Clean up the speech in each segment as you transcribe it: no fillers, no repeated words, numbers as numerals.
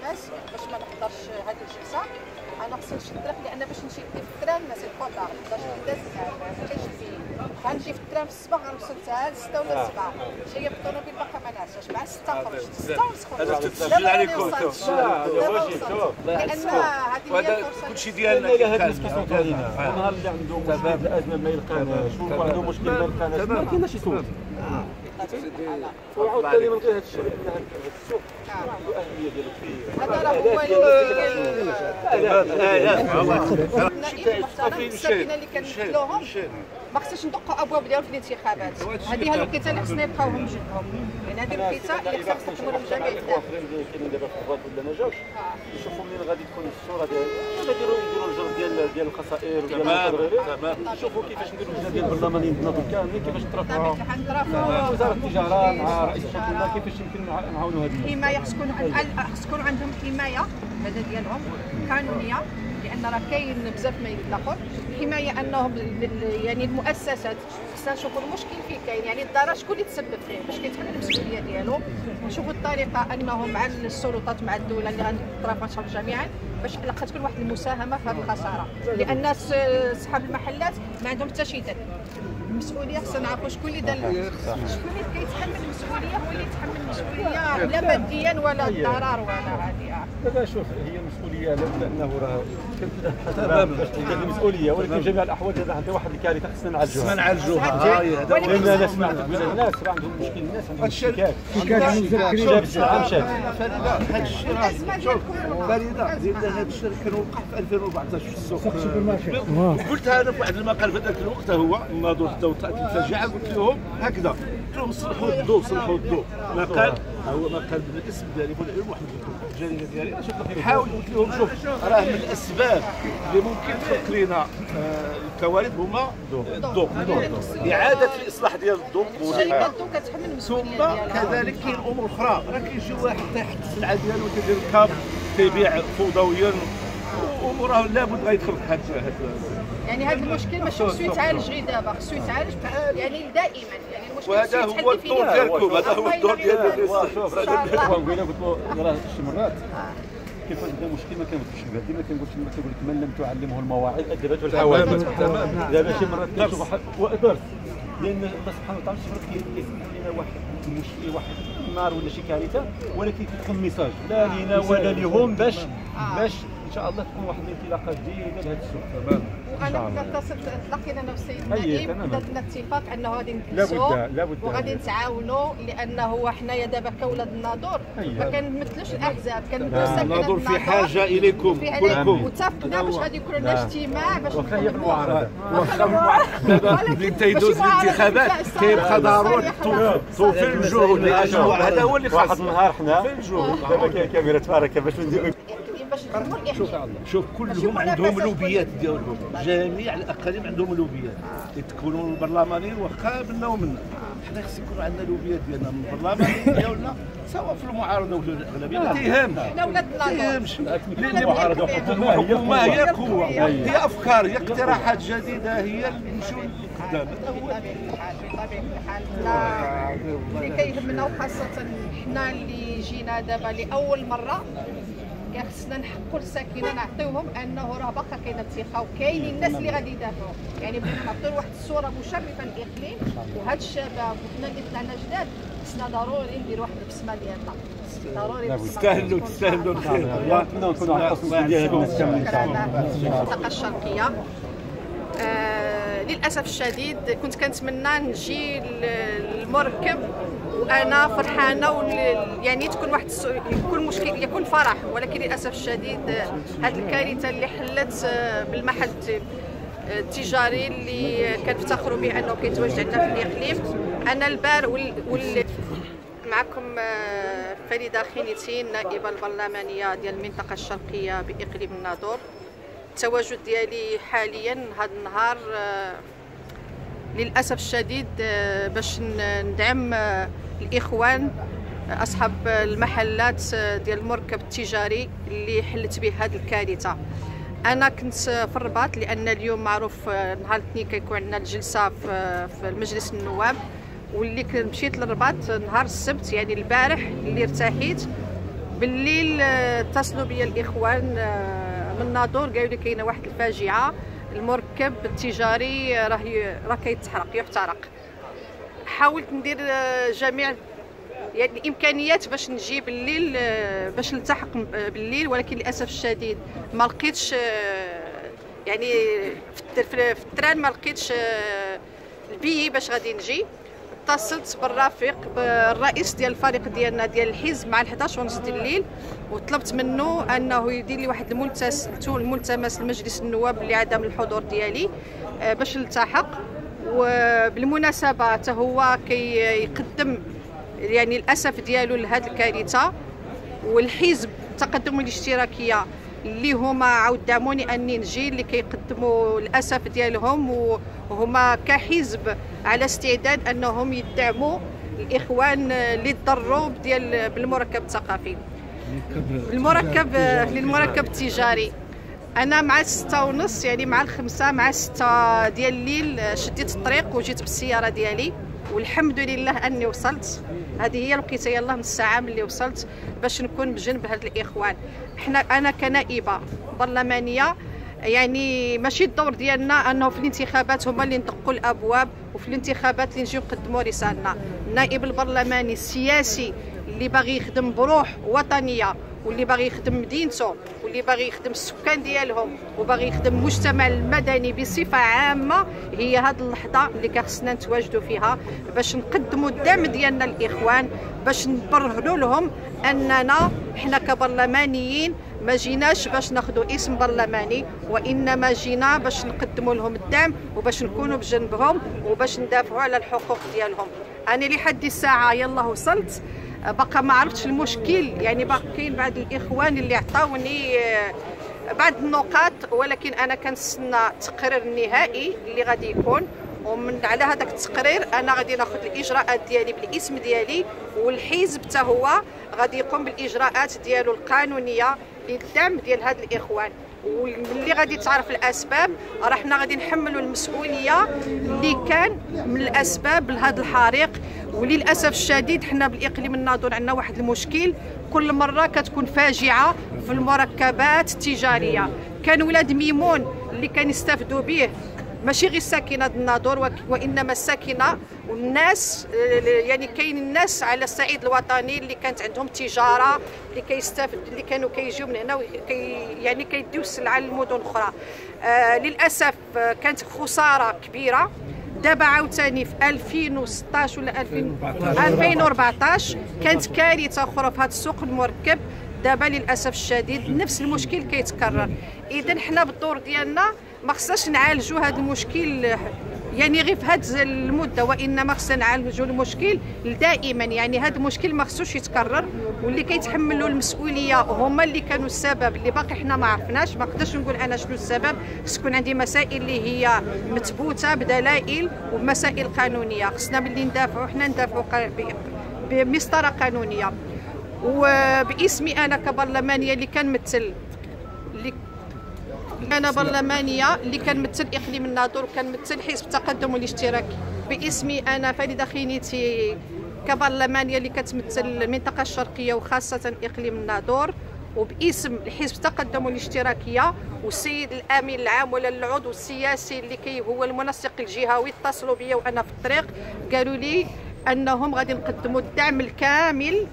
الناس باش ما نحضرش هذه الجلسه. انا خصني نشد الترام لان باش نمشي في الترام ما سي با طار، ما نقدرش نداز ما كاينش فيه. غنجي في الترام في الصباح غنوصل حتى ل 6 ولا 7. جايه بالطوموبيل باقا ما نعساش، مع 6 خرج 6 ونسخن. هذا تسجل عليكم لان هذه هي الفرصه كلشي ديالنا هذا السبيسيون تاعنا. النهار اللي عنده مشكل الازمه ما يلقاناش، عنده مشكل ما يلقاناش، ما كايناش يصوت. وعاوتاني من غير هذا الشيء هذا السوق عنده اهميه ديالو فيه. هذا راه هو الساكنه اللي كنمثلوهم ما خصناش ندقوا ابواب ديالهم في الانتخابات. هذه الوقيته اللي خصنا يبقاوهم جدهم، يعني هذه الوقيته اللي خصنا نستقبلوا الجميع. كاينين دابا في الرباط ولا ما جاوش يشوفوا منين غادي تكون الصوره ديالو، يديروا الجر ديال الخسائر وديال تمام. يشوفوا كيفاش نديروا اللجنه ديال البرلمانيين النظر كاملين، كيفاش نترافعوا وزاره التجاره مع رئيس الحكومه، كيفاش يمكن نعاونوا هذه الحمايه. خص تكون عندهم حمايه بعدا ديالهم قانونيه، لان راه كاين بزاف ما يتلاقوا. الحمايه انهم يعني المؤسسات خصنا نشوفوا المشكل فين كاين، يعني الضرر شكون اللي تسبب فيه باش كيتحمل المسؤوليه ديالو. نشوفوا الطريقه انهم مع السلطات مع الدوله اللي غنترافقوا جميعا باش على الاقل تكون واحد المساهمه في هذه الخساره، لان اصحاب المحلات ما عندهم حتى شي دخل. المسؤوليه خصنا نعرفوا شكون اللي دار، شكون اللي كيتحمل المسؤوليه، هو اللي يتحمل المسؤوليه لا ماديا ولا الضرر ولا هذه. دابا شوف هي مسؤوليه لانه راه باش تلقى المسؤوليه، ولكن في جميع الاحوال دابا عندنا واحد الكارثه خصنا نعالجوها. خصنا نعالجوها لان انا سمعت بان الناس راه عندهم مشكل، الناس عندهم شكاك جاب السلعه مشات. هذا الشيء راه شوف فريده ديال هذا الشيء كان وقع في 2014 في السوق السوبر ماركت. قلت هذا في واحد المقال في ذاك الوقت هو الناظور طلعت الفاجعه، قلت لهم هكذا، قلت لهم صلحوا الضوء صلحوا الضوء. مقال هو مقال بالاسم ديالي واحد الجريده ديالي حاول، قلت لهم شوف راه من الاسباب اللي ممكن تخلق لنا الكوارث هما الضوء، اعاده الاصلاح ديال الضوء. شركات الضوء كتحمل المسؤوليه ديالها. كذلك كاين امور اخرى، راه كيجي واحد تحت السلعه ديالو تيدير الكاب تيبيع فوضويا، وراه لابد غيدخل هذا. يعني هذا المشكل ماشي خصو يتعالج غير دابا، خصو يتعالج يعني دائما. يعني المشكل وهذا هو الدور ديالكم، هذا هو الدور ديالنا. شوف راه قلت له راه شي مرات كيف عندنا مشكل ما كنمشيش لها، ديما كنقول لك من لم تعلمه المواعظ ادبت والحوادث. دابا شي مرات كنشوف واحد درس، لان الله سبحانه وتعالى شي مرات كيسمح لنا واحد المشكل واحد النار ولا شي كارثه، ولكن كيكون ميساج لا لينا ولا ليهم باش ان شاء الله تكون واحد الانطلاقه جديده لهذا السوق. تمام. وانا تلاقينا انا والسيد النائب درنا اتفاق انه غادي نجلسوا وغادي نتعاونوا، لانه حنايا دابا كاولاد الناظور ما كنمثلوش الاحزاب، كنمثلوا ساكنه الناظور في حاجه اليكم كلكم. واتفقنا باش غادي يكون لنا اجتماع باش وخا المعارضه دابا تيدوز الانتخابات كيبقى ضروري توفي الجهود، هذا هو اللي خاص. واحد النهار حنا دابا كاين كاميرا تبارك باش نديروا شوف كلهم عندهم لوبيات ديالهم، جميع الاقاليم عندهم لوبيات يتكونوا البرلمانيين واخا منا ومنا. حنا خص يكون عندنا لوبيات ديالنا من البرلمانيين ديالنا سواء في المعارضه ولا الاغلبيه، ما تيهمش. حنا ولاد تيهمش المعارضه الحكومه هي قوه، هي افكار، هي اقتراحات جديده، هي اللي نمشيو لقدام. بطبيعه الحال اللي كيهمنا، وخاصه حنا اللي جينا دابا لاول مره خصنا نحقوا للساكنه نعطيوهم انه راه باقا كاينه الثقه وكاينين الناس اللي غادي يدافعوا. يعني بغينا نعطيو واحد الصوره مشرفه للاقليم، وهاد الشباب وحنا اللي طلعنا جداد خصنا ضروري ندير واحد البسمه ديالنا، ضروري تستاهلوا الخير. نتمنوا نكونوا على القسم ديال هاد الناس كاملين ان شاء الله. المنطقه الشرقيه للاسف الشديد كنت كنتمنى نجي المركب وانا فرحانه يعني تكون واحد يكون مشكل يكون فرح، ولكن للاسف الشديد هذه الكارثه اللي حلت بالمحل التجاري اللي كنفتخروا به انه كيتواجد عندنا في الاقليم. انا البار معكم فريده خينيتين، نائبه البرلمانيه ديال المنطقه الشرقيه باقليم الناظور. التواجد ديالي حاليا هذا النهار للاسف الشديد باش ندعم الاخوان اصحاب المحلات ديال المركب التجاري اللي حلت به هذه الكارثه. انا كنت في الرباط لان اليوم معروف نهار الاثنين كيكون عندنا الجلسه في مجلس النواب، واللي مشيت للرباط نهار السبت يعني البارح اللي ارتحيت بالليل اتصلوا بيا الاخوان من ناظور، قالوا لي كاينه واحد الفاجعه، المركب التجاري راه كيتحرق يحترق. حاولت ندير جميع يعني الامكانيات باش نجي بالليل باش نلتحق بالليل، ولكن للاسف الشديد ما لقيتش يعني في التران ما لقيتش البي باش غادي نجي. اتصلت بالرفيق بالرئيس ديال الفريق ديالنا ديال الحزب مع 11:30 ديال الليل، وطلبت منه انه يدير لي واحد الملتمس لمجلس النواب لعدم الحضور ديالي باش نلتحق. وبالمناسبه حتى هو كيقدم يعني الاسف ديالو لهذه الكارثه، والحزب التقدم الاشتراكيه اللي هما عاود دعموني اني نجي، اللي كيقدموا الاسف ديالهم وهما كحزب على استعداد انهم يدعموا الاخوان اللي تضروا بالمركب الثقافي للمركب التجاري. انا مع 6:30 يعني مع 5 مع 6 ديال الليل شديت الطريق وجيت بالسياره ديالي، والحمد لله اني وصلت. هذه هي الوقيته يلاه نص ساعه ملي وصلت باش نكون بجنب هاد الاخوان. انا كنائبه برلمانيه يعني ماشي الدور ديالنا انه في الانتخابات هما اللي ندقوا الابواب، وفي الانتخابات اللي نجيو نقدموا رسالنا. النائب البرلماني السياسي اللي باغي يخدم بروح وطنيه، واللي باغي يخدم مدينته، واللي باغي يخدم السكان ديالهم، وباغي يخدم المجتمع المدني بصفه عامه، هي هذه اللحظه اللي خصنا نتواجدوا فيها باش نقدموا الدعم ديالنا للاخوان، باش نبرهنوا لهم اننا حنا كبرلمانيين ما جيناش باش ناخذوا اسم برلماني، وانما جينا باش نقدموا لهم الدعم وباش نكونوا بجنبهم وباش ندافعوا على الحقوق ديالهم. انا لحد الساعه يلا وصلت، بقى ما عرفتش المشكل، يعني باقي كاين بعض الاخوان اللي عطاوني بعض النقاط، ولكن انا كنستنى التقرير النهائي اللي غادي يكون، ومن على هذاك التقرير انا غادي ناخذ الاجراءات ديالي بالاسم ديالي، والحزب حتى هو غادي يقوم بالاجراءات ديالو القانونيه للدعم ديال هاد الاخوان. واللي غادي تعرف الاسباب راه حنا غادي نحملوا المسؤوليه اللي كان من الاسباب لهذا الحريق. وللاسف الشديد حنا بالاقليم الناظور عندنا واحد المشكل، كل مره كتكون فاجعه في المركبات التجاريه. كان ولاد ميمون اللي كان يستافدوا به ماشي غير ساكنه الناظور، وانما الساكنه والناس، يعني كاين الناس على الصعيد الوطني اللي كانت عندهم تجاره، اللي كيستافد اللي كانوا كيجيو من هنا يعني كيديو السلعه للمدن الاخرى. للاسف كانت خساره كبيره. دابا عاوتاني في 2016 ولا 2014 كانت كارثه اخرى في هذا السوق المركب. دابا للاسف الشديد نفس المشكل كيتكرر. اذا حنا بالدور ديالنا ما خصناش نعالجوا هذا المشكل يعني غير في هذه المده، وانما خصنا نعالجوا المشكل دائما. يعني هذا المشكل ما خصوش يتكرر، واللي كيتحملوا المسؤوليه هما اللي كانوا السبب، اللي باقي حنا ما عرفناش. ما نقدرش نقول انا شنو السبب، تكون عندي مسائل اللي هي مثبوته بدلائل ومسائل قانونيه. خصنا ملي ندافعوا حنا ندافعوا بمسطره قانونيه. وباسمي انا كبرلمانيه اللي كنمثل أنا برلمانية اللي كنمثل إقليم الناظور وكنمثل حزب التقدم الاشتراكي. باسمي أنا فريدة خينيتي كبرلمانية اللي كتمثل المنطقة الشرقية وخاصة إقليم الناظور، وباسم الحزب التقدم الاشتراكية والسيد الأمين العام ولا العضو السياسي اللي هو المنسق الجهوي، اتصلوا بيا وأنا في الطريق قالوا لي أنهم غادي نقدموا الدعم الكامل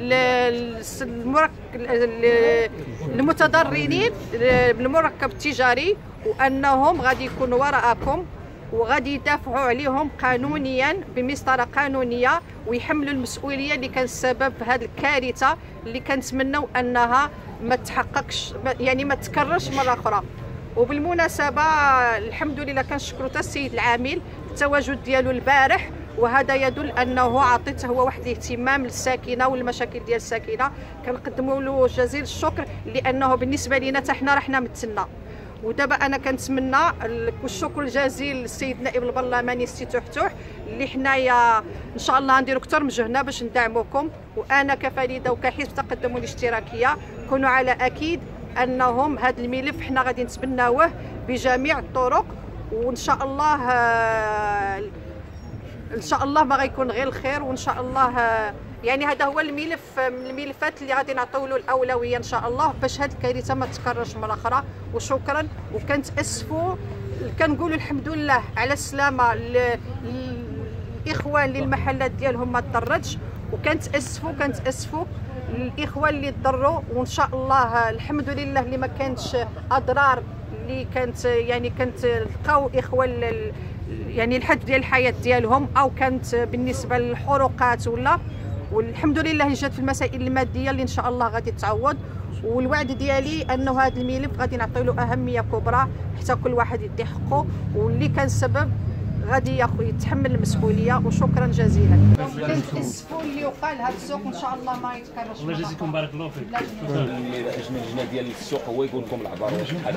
المتضررين بالمركب التجاري، وانهم غادي يكونوا وراءكم وغادي يدافعوا عليهم قانونيا بمسطره قانونيه، ويحملوا المسؤوليه اللي كان السبب في هذه الكارثه اللي كنتمنوا انها ما تحققش، يعني ما تكررش مره اخرى. وبالمناسبه الحمد لله كنشكروا حتى السيد العامل التواجد ديالو البارح، وهذا يدل انه عطيته هو واحد الاهتمام للساكنه والمشاكل ديال الساكنه. كنقدموا له جزيل الشكر لانه بالنسبه لنا حتى حنا راه حنا مثلنا. ودابا انا كنتمنى الشكر الجزيل للسيد نائب البرلماني السي تحتوح اللي حنايا ان شاء الله نديروا اكثر من جهدنا باش ندعموكم. وانا كفريده وكحزب التقدم الاشتراكيه كونوا على اكيد انهم هذا الملف حنا غادي نتبناوه بجميع الطرق، وان شاء الله ما غيكون غير الخير، وان شاء الله يعني هذا هو الملف من الملفات اللي غادي نعطيو له الاولويه ان شاء الله باش هذه الكارثه ما تتكررش مره اخرى. وشكرا، وكنتاسفوا، كنقولوا الحمد لله على السلامه الاخوان اللي المحلات ديالهم ما تضرتش، وكنتاسفوا الاخوان اللي تضروا، وان شاء الله الحمد لله اللي ما كانتش اضرار اللي كانت يعني لقاو اخوان يعني الحد ديال الحياه ديالهم، او كانت بالنسبه للحروقات ولا، والحمد لله اللي جات في المسائل الماديه اللي ان شاء الله غادي تعوض. والوعد ديالي انه هذا الملف غادي نعطيو له اهميه كبرى حتى كل واحد يدي حقه، واللي كان سبب غادي يتحمل المسؤوليه. وشكرا جزيلا. كنتاسفوا اللي وقع لهذا السوق، ان شاء الله ما يتكررش. الله يجزيكم، بارك الله فيك. اللجنه ديال السوق هو يقول لكم العباره بحال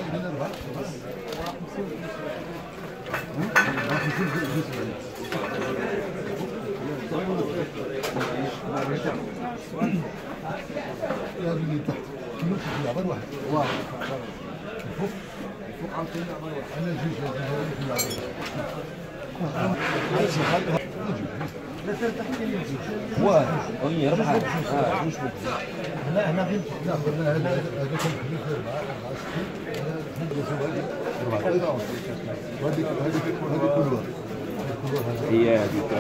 هي هذيك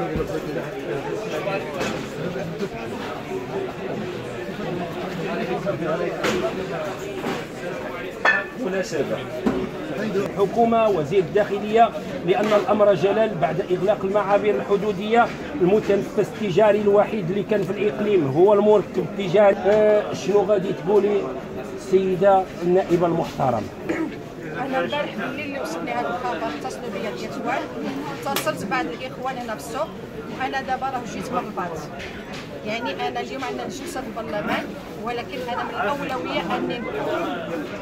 مناسبة الحكومة وزير الداخلية، لأن الأمر جلل بعد إغلاق المعابر الحدودية. المتنفس التجاري الوحيد اللي كان في الإقليم هو المركب التجاري. شنو غادي تقولي السيدة النائبة المحترمة؟ انا البارح بالليل اللي وصلني هذا الخبر اتصلوا بيا الإخوان، اتصلت بعض الاخوان هنا في السوق، وانا دابا راه جيت من الباط. يعني انا اليوم عندنا جلسه البرلمان، ولكن انا من الاولويه اني نكون